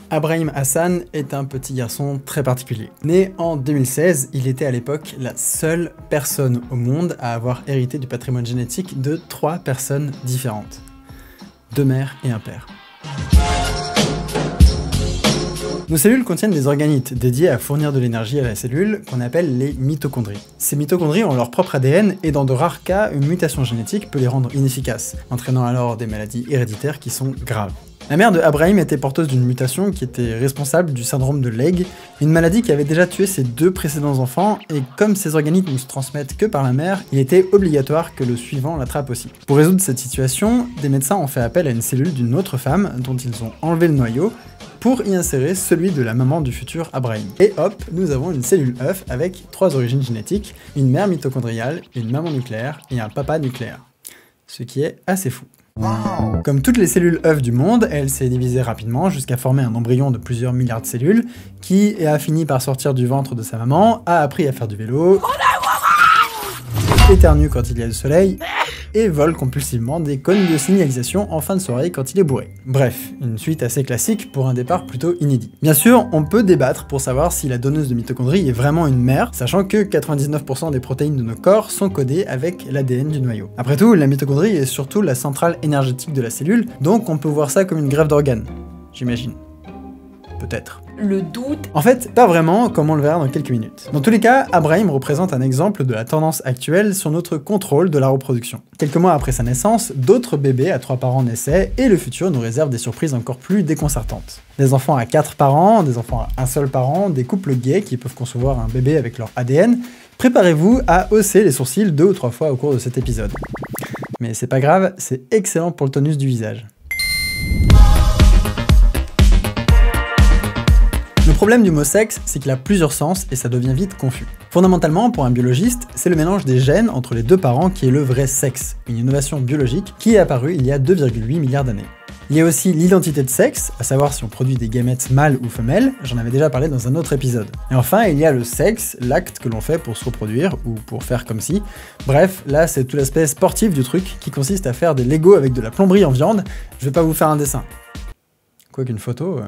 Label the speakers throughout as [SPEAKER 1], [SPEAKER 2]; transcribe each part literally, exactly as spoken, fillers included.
[SPEAKER 1] Abrahim Hassan est un petit garçon très particulier. Né en deux mille seize, il était à l'époque la seule personne au monde à avoir hérité du patrimoine génétique de trois personnes différentes. Deux mères et un père. Nos cellules contiennent des organites dédiés à fournir de l'énergie à la cellule qu'on appelle les mitochondries. Ces mitochondries ont leur propre A D N et dans de rares cas, une mutation génétique peut les rendre inefficaces, entraînant alors des maladies héréditaires qui sont graves. La mère de Abrahim était porteuse d'une mutation qui était responsable du syndrome de Legg, une maladie qui avait déjà tué ses deux précédents enfants, et comme ces organites ne se transmettent que par la mère, il était obligatoire que le suivant l'attrape aussi. Pour résoudre cette situation, des médecins ont fait appel à une cellule d'une autre femme dont ils ont enlevé le noyau, pour y insérer celui de la maman du futur Abrahim. Et hop, nous avons une cellule œuf avec trois origines génétiques, une mère mitochondriale, une maman nucléaire et un papa nucléaire. Ce qui est assez fou. Wow. Comme toutes les cellules œufs du monde, elle s'est divisée rapidement jusqu'à former un embryon de plusieurs milliards de cellules, qui a fini par sortir du ventre de sa maman, a appris à faire du vélo, éternue quand il y a le soleil, et vole compulsivement des cônes de signalisation en fin de soirée quand il est bourré. Bref, une suite assez classique pour un départ plutôt inédit. Bien sûr, on peut débattre pour savoir si la donneuse de mitochondries est vraiment une mère, sachant que quatre-vingt-dix-neuf pour cent des protéines de nos corps sont codées avec l'A D N du noyau. Après tout, la mitochondrie est surtout la centrale énergétique de la cellule, donc on peut voir ça comme une greffe d'organes, j'imagine. Peut-être.
[SPEAKER 2] Le doute.
[SPEAKER 1] En fait, pas vraiment, comme on le verra dans quelques minutes. Dans tous les cas, Abrahim représente un exemple de la tendance actuelle sur notre contrôle de la reproduction. Quelques mois après sa naissance, d'autres bébés à trois parents naissaient, et le futur nous réserve des surprises encore plus déconcertantes. Des enfants à quatre parents, des enfants à un seul parent, des couples gays qui peuvent concevoir un bébé avec leur A D N. Préparez-vous à hausser les sourcils deux ou trois fois au cours de cet épisode. Mais c'est pas grave, c'est excellent pour le tonus du visage. Le problème du mot sexe, c'est qu'il a plusieurs sens et ça devient vite confus. Fondamentalement, pour un biologiste, c'est le mélange des gènes entre les deux parents qui est le vrai sexe, une innovation biologique qui est apparue il y a deux virgule huit milliards d'années. Il y a aussi l'identité de sexe, à savoir si on produit des gamètes mâles ou femelles, j'en avais déjà parlé dans un autre épisode. Et enfin, il y a le sexe, l'acte que l'on fait pour se reproduire, ou pour faire comme si. Bref, là c'est tout l'aspect sportif du truc, qui consiste à faire des Legos avec de la plomberie en viande. Je vais pas vous faire un dessin. Quoi qu'une photo... Euh...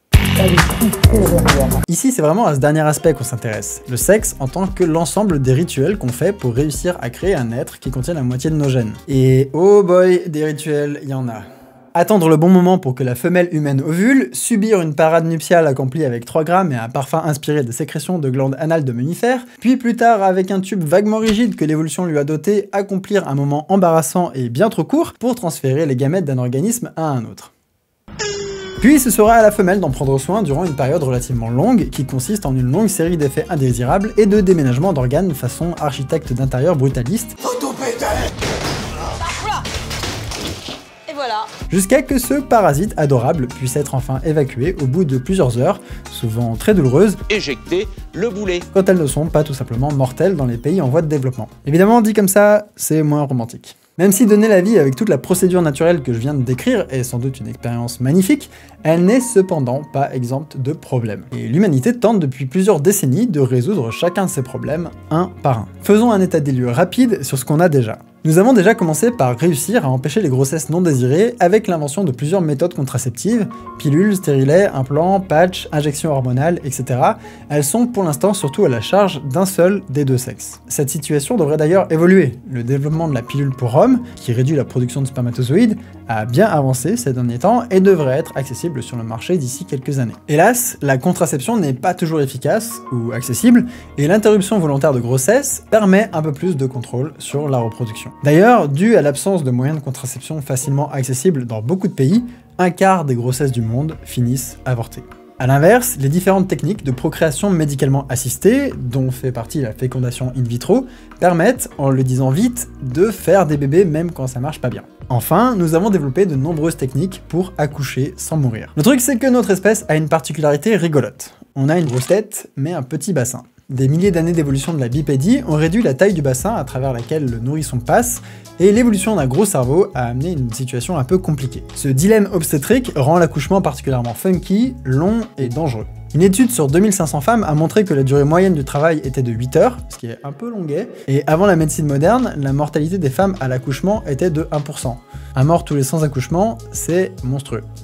[SPEAKER 1] Ici, c'est vraiment à ce dernier aspect qu'on s'intéresse, le sexe en tant que l'ensemble des rituels qu'on fait pour réussir à créer un être qui contient la moitié de nos gènes. Et oh boy, des rituels, il y en a. Attendre le bon moment pour que la femelle humaine ovule, subir une parade nuptiale accomplie avec trois grammes et un parfum inspiré des sécrétions de glandes anales de mammifères, puis plus tard, avec un tube vaguement rigide que l'évolution lui a doté, accomplir un moment embarrassant et bien trop court pour transférer les gamètes d'un organisme à un autre. Puis ce sera à la femelle d'en prendre soin durant une période relativement longue, qui consiste en une longue série d'effets indésirables et de déménagement d'organes façon architecte d'intérieur brutaliste.
[SPEAKER 2] Et voilà.
[SPEAKER 1] Jusqu'à que ce parasite adorable puisse être enfin évacué au bout de plusieurs heures, souvent très douloureuses,
[SPEAKER 3] éjecter le boulet.
[SPEAKER 1] Quand elles ne sont pas tout simplement mortelles dans les pays en voie de développement. Évidemment, dit comme ça, c'est moins romantique. Même si donner la vie avec toute la procédure naturelle que je viens de décrire est sans doute une expérience magnifique, elle n'est cependant pas exempte de problèmes. Et l'humanité tente depuis plusieurs décennies de résoudre chacun de ces problèmes un par un. Faisons un état des lieux rapide sur ce qu'on a déjà. Nous avons déjà commencé par réussir à empêcher les grossesses non désirées avec l'invention de plusieurs méthodes contraceptives, pilules, stérilets, implants, patchs, injections hormonales, et cetera. Elles sont pour l'instant surtout à la charge d'un seul des deux sexes. Cette situation devrait d'ailleurs évoluer. Le développement de la pilule pour hommes, qui réduit la production de spermatozoïdes, a bien avancé ces derniers temps et devrait être accessible sur le marché d'ici quelques années. Hélas, la contraception n'est pas toujours efficace ou accessible, et l'interruption volontaire de grossesse permet un peu plus de contrôle sur la reproduction. D'ailleurs, dû à l'absence de moyens de contraception facilement accessibles dans beaucoup de pays, un quart des grossesses du monde finissent avortées. A l'inverse, les différentes techniques de procréation médicalement assistée, dont fait partie la fécondation in vitro, permettent, en le disant vite, de faire des bébés même quand ça marche pas bien. Enfin, nous avons développé de nombreuses techniques pour accoucher sans mourir. Le truc, c'est que notre espèce a une particularité rigolote. On a une grosse tête, mais un petit bassin. Des milliers d'années d'évolution de la bipédie ont réduit la taille du bassin à travers laquelle le nourrisson passe, et l'évolution d'un gros cerveau a amené une situation un peu compliquée. Ce dilemme obstétrique rend l'accouchement particulièrement funky, long et dangereux. Une étude sur deux mille cinq cents femmes a montré que la durée moyenne du travail était de huit heures, ce qui est un peu longuet, et avant la médecine moderne, la mortalité des femmes à l'accouchement était de un pour cent. Un mort tous les cent accouchements, c'est monstrueux.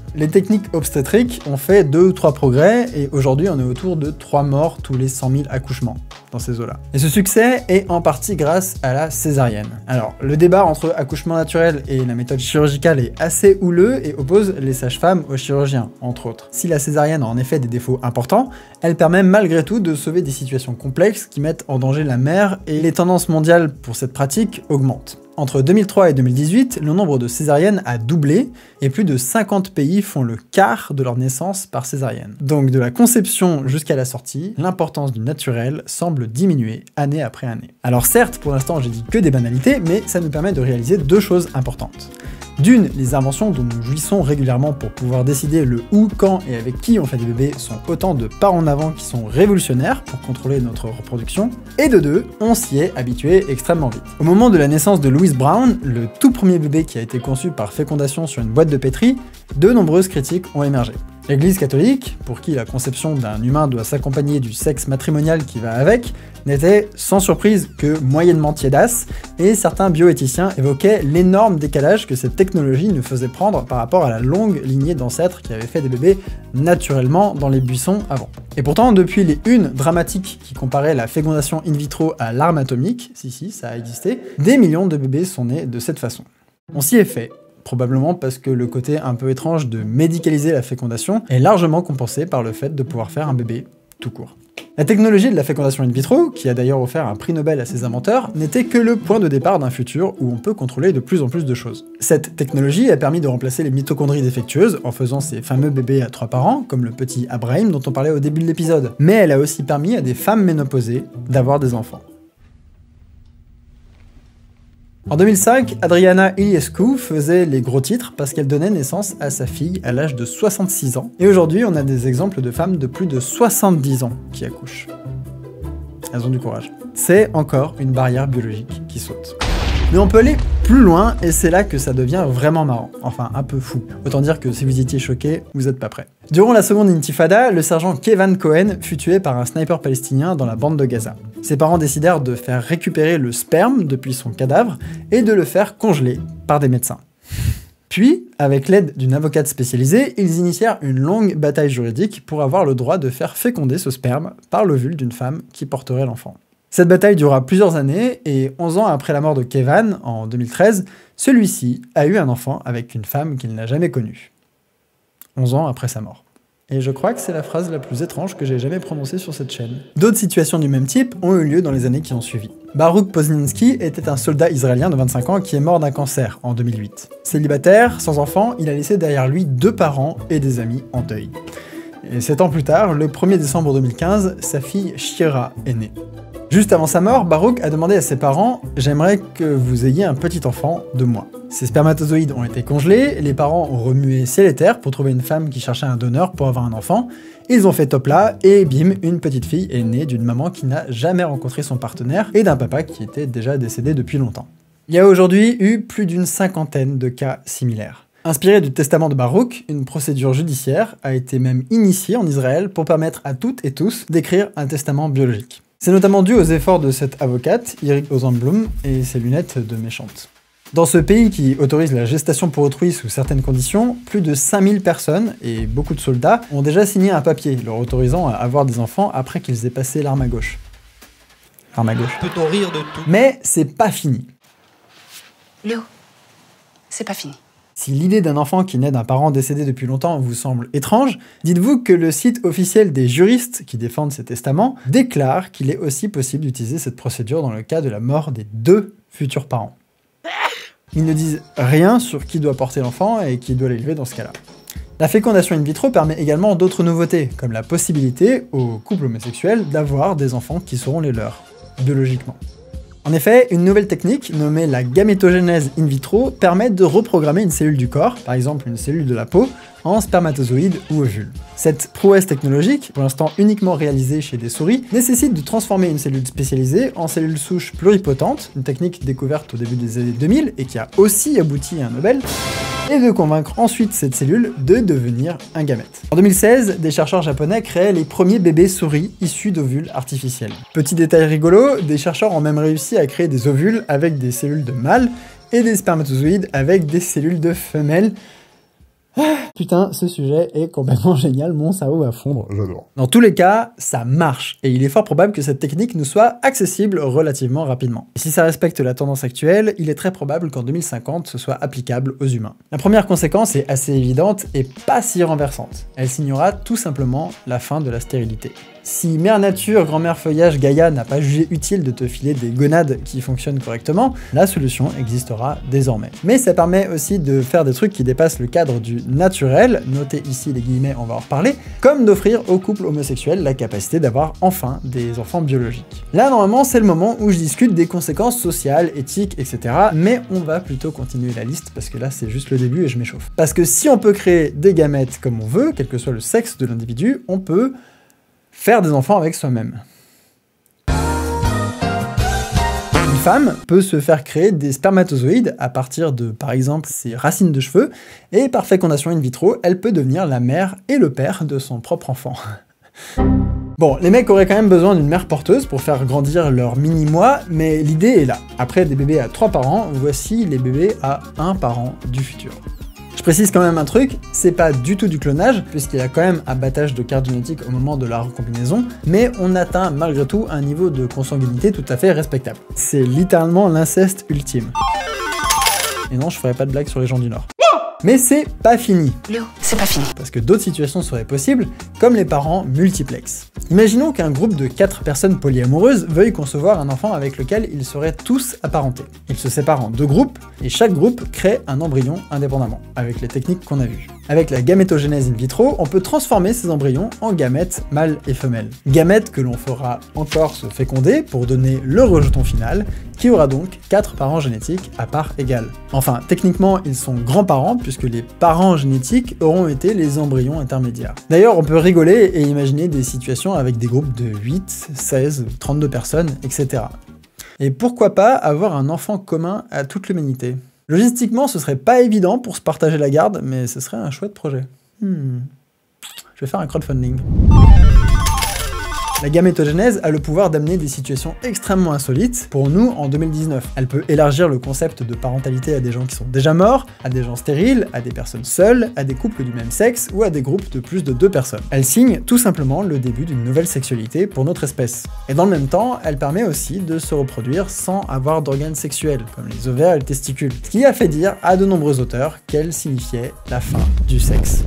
[SPEAKER 1] Les techniques obstétriques ont fait deux ou trois progrès, et aujourd'hui on est autour de trois morts tous les cent mille accouchements dans ces eaux-là. Et ce succès est en partie grâce à la césarienne. Alors, le débat entre accouchement naturel et la méthode chirurgicale est assez houleux et oppose les sages-femmes aux chirurgiens, entre autres. Si la césarienne a en effet des défauts importants, elle permet malgré tout de sauver des situations complexes qui mettent en danger la mère, et les tendances mondiales pour cette pratique augmentent. Entre deux mille trois et deux mille dix-huit, le nombre de césariennes a doublé, et plus de cinquante pays font le quart de leur naissance par césarienne. Donc de la conception jusqu'à la sortie, l'importance du naturel semble diminuer année après année. Alors certes, pour l'instant j'ai dit que des banalités, mais ça nous permet de réaliser deux choses importantes. D'une, les inventions dont nous jouissons régulièrement pour pouvoir décider le où, quand et avec qui on fait des bébés sont autant de pas en avant qui sont révolutionnaires pour contrôler notre reproduction. Et de deux, on s'y est habitué extrêmement vite. Au moment de la naissance de Louise Brown, le tout premier bébé qui a été conçu par fécondation sur une boîte de pétri, de nombreuses critiques ont émergé. L'Église catholique, pour qui la conception d'un humain doit s'accompagner du sexe matrimonial qui va avec, n'était sans surprise que moyennement tiédasse, et certains bioéthiciens évoquaient l'énorme décalage que cette technologie nous faisait prendre par rapport à la longue lignée d'ancêtres qui avaient fait des bébés naturellement dans les buissons avant. Et pourtant, depuis les unes dramatiques qui comparaient la fécondation in vitro à l'arme atomique, si si, ça a existé, des millions de bébés sont nés de cette façon. On s'y est fait. Probablement parce que le côté un peu étrange de médicaliser la fécondation est largement compensé par le fait de pouvoir faire un bébé tout court. La technologie de la fécondation in vitro, qui a d'ailleurs offert un prix Nobel à ses inventeurs, n'était que le point de départ d'un futur où on peut contrôler de plus en plus de choses. Cette technologie a permis de remplacer les mitochondries défectueuses en faisant ces fameux bébés à trois parents, comme le petit Abraham dont on parlait au début de l'épisode. Mais elle a aussi permis à des femmes ménopausées d'avoir des enfants. En deux mille cinq, Adriana Iliescu faisait les gros titres parce qu'elle donnait naissance à sa fille à l'âge de soixante-six ans. Et aujourd'hui, on a des exemples de femmes de plus de soixante-dix ans qui accouchent. Elles ont du courage. C'est encore une barrière biologique qui saute. Mais on peut aller plus loin, et c'est là que ça devient vraiment marrant. Enfin, un peu fou. Autant dire que si vous étiez choqués, vous êtes pas prêts. Durant la seconde intifada, le sergent Kevin Cohen fut tué par un sniper palestinien dans la bande de Gaza. Ses parents décidèrent de faire récupérer le sperme depuis son cadavre et de le faire congeler par des médecins. Puis, avec l'aide d'une avocate spécialisée, ils initièrent une longue bataille juridique pour avoir le droit de faire féconder ce sperme par l'ovule d'une femme qui porterait l'enfant. Cette bataille dura plusieurs années, et onze ans après la mort de Kevin, en deux mille treize, celui-ci a eu un enfant avec une femme qu'il n'a jamais connue. onze ans après sa mort. Et je crois que c'est la phrase la plus étrange que j'ai jamais prononcée sur cette chaîne. D'autres situations du même type ont eu lieu dans les années qui ont suivi. Baruch Pozninski était un soldat israélien de vingt-cinq ans qui est mort d'un cancer en deux mille huit. Célibataire, sans enfant, il a laissé derrière lui deux parents et des amis en deuil. Et sept ans plus tard, le premier décembre deux mille quinze, sa fille Shira est née. Juste avant sa mort, Baruch a demandé à ses parents « J'aimerais que vous ayez un petit enfant de moi ». Ces spermatozoïdes ont été congelés, les parents ont remué ciel et terre pour trouver une femme qui cherchait un donneur pour avoir un enfant, ils ont fait top là, et bim, une petite fille est née d'une maman qui n'a jamais rencontré son partenaire et d'un papa qui était déjà décédé depuis longtemps. Il y a aujourd'hui eu plus d'une cinquantaine de cas similaires. Inspiré du testament de Baruch, une procédure judiciaire a été même initiée en Israël pour permettre à toutes et tous d'écrire un testament biologique. C'est notamment dû aux efforts de cette avocate, Irik Ozenblum, et ses lunettes de méchante. Dans ce pays qui autorise la gestation pour autrui sous certaines conditions, plus de cinq mille personnes, et beaucoup de soldats, ont déjà signé un papier leur autorisant à avoir des enfants après qu'ils aient passé l'arme à gauche. L'arme à gauche.
[SPEAKER 3] Peut-on rire de tout ?
[SPEAKER 1] Mais c'est pas fini.
[SPEAKER 4] Léo, c'est pas fini.
[SPEAKER 1] Si l'idée d'un enfant qui naît d'un parent décédé depuis longtemps vous semble étrange, dites-vous que le site officiel des juristes qui défendent ces testaments déclare qu'il est aussi possible d'utiliser cette procédure dans le cas de la mort des deux futurs parents. Ils ne disent rien sur qui doit porter l'enfant et qui doit l'élever dans ce cas-là. La fécondation in vitro permet également d'autres nouveautés, comme la possibilité aux couples homosexuels d'avoir des enfants qui seront les leurs, biologiquement. En effet, une nouvelle technique, nommée la gamétogénèse in vitro, permet de reprogrammer une cellule du corps, par exemple une cellule de la peau, en spermatozoïde ou ovule. Cette prouesse technologique, pour l'instant uniquement réalisée chez des souris, nécessite de transformer une cellule spécialisée en cellule souche pluripotente, une technique découverte au début des années deux mille et qui a aussi abouti à un Nobel, et de convaincre ensuite cette cellule de devenir un gamète. En deux mille seize, des chercheurs japonais créaient les premiers bébés souris issus d'ovules artificiels. Petit détail rigolo, des chercheurs ont même réussi à créer des ovules avec des cellules de mâles et des spermatozoïdes avec des cellules de femelles. Putain, ce sujet est complètement génial, mon cerveau va fondre, j'adore. Dans tous les cas, ça marche, et il est fort probable que cette technique nous soit accessible relativement rapidement. Et si ça respecte la tendance actuelle, il est très probable qu'en deux mille cinquante, ce soit applicable aux humains. La première conséquence est assez évidente et pas si renversante. Elle signera tout simplement la fin de la stérilité. Si Mère Nature, Grand-Mère Feuillage, Gaïa n'a pas jugé utile de te filer des gonades qui fonctionnent correctement, la solution existera désormais. Mais ça permet aussi de faire des trucs qui dépassent le cadre du naturel, notez ici les guillemets, on va en reparler, comme d'offrir aux couples homosexuels la capacité d'avoir enfin des enfants biologiques. Là, normalement, c'est le moment où je discute des conséquences sociales, éthiques, et cetera. Mais on va plutôt continuer la liste, parce que là, c'est juste le début et je m'échauffe. Parce que si on peut créer des gamètes comme on veut, quel que soit le sexe de l'individu, on peut faire des enfants avec soi-même. Une femme peut se faire créer des spermatozoïdes à partir de, par exemple, ses racines de cheveux, et par fécondation in vitro, elle peut devenir la mère et le père de son propre enfant. Bon, les mecs auraient quand même besoin d'une mère porteuse pour faire grandir leur mini-moi, mais l'idée est là. Après des bébés à trois parents, voici les bébés à un parent du futur. Je précise quand même un truc, c'est pas du tout du clonage, puisqu'il y a quand même abattage de cartes génétiques au moment de la recombinaison, mais on atteint malgré tout un niveau de consanguinité tout à fait respectable. C'est littéralement l'inceste ultime. Et non, je ferai pas de blague sur les gens du Nord. Mais c'est pas fini.
[SPEAKER 4] Léo, c'est pas fini.
[SPEAKER 1] Parce que d'autres situations seraient possibles, comme les parents multiplex. Imaginons qu'un groupe de quatre personnes polyamoureuses veuille concevoir un enfant avec lequel ils seraient tous apparentés. Ils se séparent en deux groupes, et chaque groupe crée un embryon indépendamment, avec les techniques qu'on a vues. Avec la gamétogénèse in vitro, on peut transformer ces embryons en gamètes mâles et femelles. Gamètes que l'on fera encore se féconder pour donner le rejeton final, qui aura donc quatre parents génétiques à part égale. Enfin, techniquement, ils sont grands-parents, puisque les parents génétiques auront été les embryons intermédiaires. D'ailleurs, on peut rigoler et imaginer des situations avec des groupes de huit, seize, trente-deux personnes, et cetera. Et pourquoi pas avoir un enfant commun à toute l'humanité? Logistiquement, ce serait pas évident pour se partager la garde, mais ce serait un chouette projet. Hmm. Je vais faire un crowdfunding. La gamétogénèse a le pouvoir d'amener des situations extrêmement insolites pour nous en deux mille dix-neuf. Elle peut élargir le concept de parentalité à des gens qui sont déjà morts, à des gens stériles, à des personnes seules, à des couples du même sexe ou à des groupes de plus de deux personnes. Elle signe tout simplement le début d'une nouvelle sexualité pour notre espèce. Et dans le même temps, elle permet aussi de se reproduire sans avoir d'organes sexuels, comme les ovaires et les testicules. Ce qui a fait dire à de nombreux auteurs qu'elle signifiait la fin du sexe.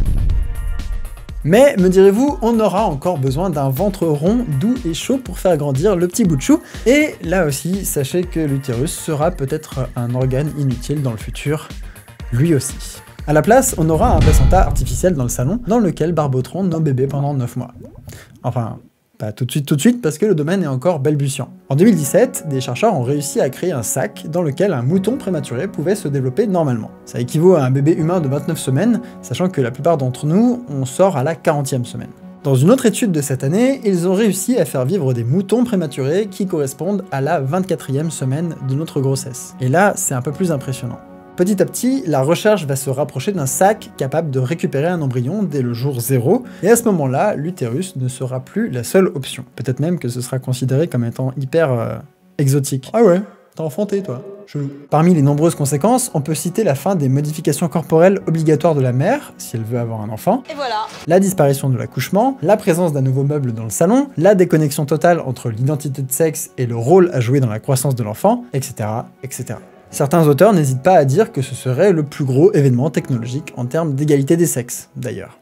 [SPEAKER 1] Mais, me direz-vous, on aura encore besoin d'un ventre rond, doux et chaud pour faire grandir le petit bout de chou. Et là aussi, sachez que l'utérus sera peut-être un organe inutile dans le futur, lui aussi. À la place, on aura un placenta artificiel dans le salon, dans lequel barboteront nos bébés pendant neuf mois. Enfin, pas tout de suite tout de suite, parce que le domaine est encore balbutiant. En deux mille dix-sept, des chercheurs ont réussi à créer un sac dans lequel un mouton prématuré pouvait se développer normalement. Ça équivaut à un bébé humain de vingt-neuf semaines, sachant que la plupart d'entre nous, on sort à la quarantième semaine. Dans une autre étude de cette année, ils ont réussi à faire vivre des moutons prématurés qui correspondent à la vingt-quatrième semaine de notre grossesse. Et là, c'est un peu plus impressionnant. Petit à petit, la recherche va se rapprocher d'un sac capable de récupérer un embryon dès le jour zéro, et à ce moment-là, l'utérus ne sera plus la seule option. Peut-être même que ce sera considéré comme étant hyper euh, exotique. Ah ouais, t'as enfanté toi. Chelou. Parmi les nombreuses conséquences, on peut citer la fin des modifications corporelles obligatoires de la mère, si elle veut avoir un enfant,
[SPEAKER 2] Et voilà.
[SPEAKER 1] la disparition de l'accouchement, la présence d'un nouveau meuble dans le salon, la déconnexion totale entre l'identité de sexe et le rôle à jouer dans la croissance de l'enfant, et cetera, et cetera. Certains auteurs n'hésitent pas à dire que ce serait le plus gros événement technologique en termes d'égalité des sexes, d'ailleurs.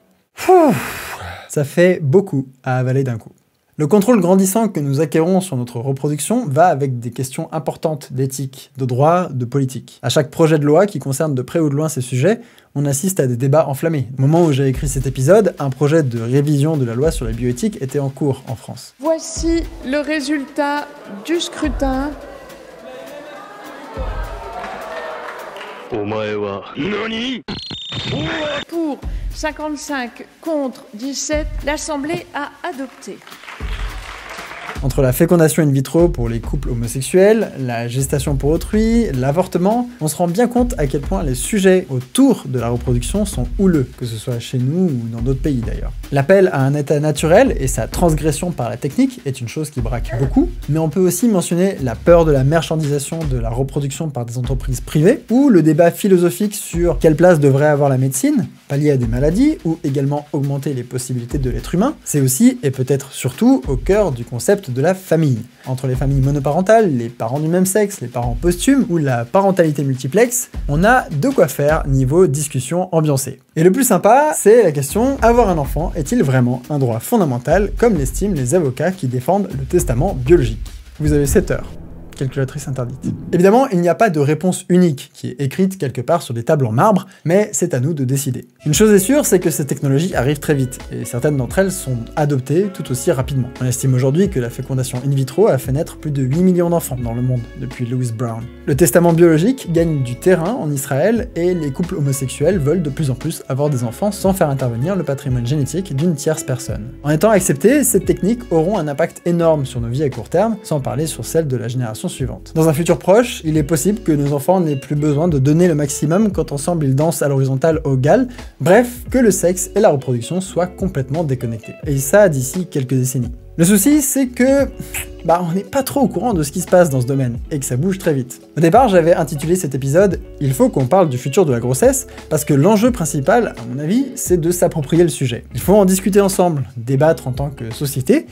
[SPEAKER 1] Ça fait beaucoup à avaler d'un coup. Le contrôle grandissant que nous acquérons sur notre reproduction va avec des questions importantes d'éthique, de droit, de politique. À chaque projet de loi qui concerne de près ou de loin ces sujets, on assiste à des débats enflammés. Au moment où j'ai écrit cet épisode, un projet de révision de la loi sur la bioéthique était en cours en France.
[SPEAKER 3] Voici le résultat du scrutin. Pour cinquante-cinq contre dix-sept, l'Assemblée a adopté.
[SPEAKER 1] Entre la fécondation in vitro pour les couples homosexuels, la gestation pour autrui, l'avortement, on se rend bien compte à quel point les sujets autour de la reproduction sont houleux, que ce soit chez nous ou dans d'autres pays d'ailleurs. L'appel à un état naturel et sa transgression par la technique est une chose qui braque beaucoup, mais on peut aussi mentionner la peur de la marchandisation de la reproduction par des entreprises privées, ou le débat philosophique sur quelle place devrait avoir la médecine, pallier à des maladies, ou également augmenter les possibilités de l'être humain. C'est aussi, et peut-être surtout, au cœur du concept de la famille. Entre les familles monoparentales, les parents du même sexe, les parents posthumes, ou la parentalité multiplexe, on a de quoi faire niveau discussion ambiancée. Et le plus sympa, c'est la question, avoir un enfant est-il vraiment un droit fondamental, comme l'estiment les avocats qui défendent le testament biologique? Vous avez sept heures. Calculatrice interdite. Évidemment, il n'y a pas de réponse unique qui est écrite quelque part sur des tables en marbre, mais c'est à nous de décider. Une chose est sûre, c'est que ces technologies arrivent très vite, et certaines d'entre elles sont adoptées tout aussi rapidement. On estime aujourd'hui que la fécondation in vitro a fait naître plus de huit millions d'enfants dans le monde depuis Lewis Brown. Le testament biologique gagne du terrain en Israël, et les couples homosexuels veulent de plus en plus avoir des enfants sans faire intervenir le patrimoine génétique d'une tierce personne. En étant acceptées, ces techniques auront un impact énorme sur nos vies à court terme, sans parler sur celle de la génération suivante. Dans un futur proche, il est possible que nos enfants n'aient plus besoin de donner le maximum quand ensemble ils dansent à l'horizontale au gal, bref, que le sexe et la reproduction soient complètement déconnectés. Et ça d'ici quelques décennies. Le souci, c'est que bah, on n'est pas trop au courant de ce qui se passe dans ce domaine, et que ça bouge très vite. Au départ, j'avais intitulé cet épisode « Il faut qu'on parle du futur de la grossesse », parce que l'enjeu principal, à mon avis, c'est de s'approprier le sujet. Il faut en discuter ensemble, débattre en tant que société,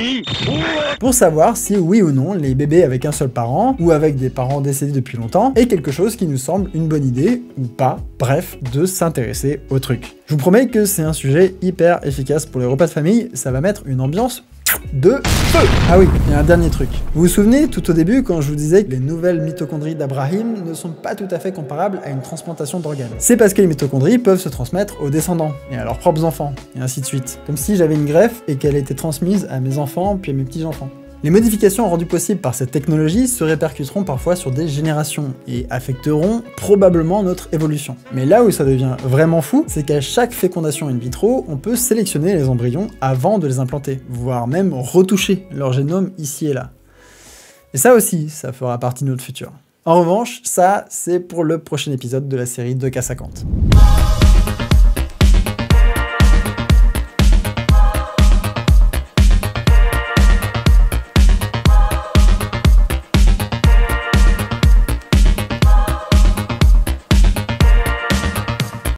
[SPEAKER 1] pour savoir si oui ou non les bébés avec un seul parent, ou avec des parents décédés depuis longtemps, est quelque chose qui nous semble une bonne idée, ou pas, bref, de s'intéresser au truc. Je vous promets que c'est un sujet hyper efficace pour les repas de famille, ça va mettre une ambiance de feu. Ah oui, il y a un dernier truc. Vous vous souvenez, tout au début, quand je vous disais que les nouvelles mitochondries d'Abraham ne sont pas tout à fait comparables à une transplantation d'organes. C'est parce que les mitochondries peuvent se transmettre aux descendants, et à leurs propres enfants, et ainsi de suite. Comme si j'avais une greffe et qu'elle était transmise à mes enfants, puis à mes petits-enfants. Les modifications rendues possibles par cette technologie se répercuteront parfois sur des générations et affecteront probablement notre évolution. Mais là où ça devient vraiment fou, c'est qu'à chaque fécondation in vitro, on peut sélectionner les embryons avant de les implanter, voire même retoucher leur génome ici et là. Et ça aussi, ça fera partie de notre futur. En revanche, ça, c'est pour le prochain épisode de la série deux K cinquante.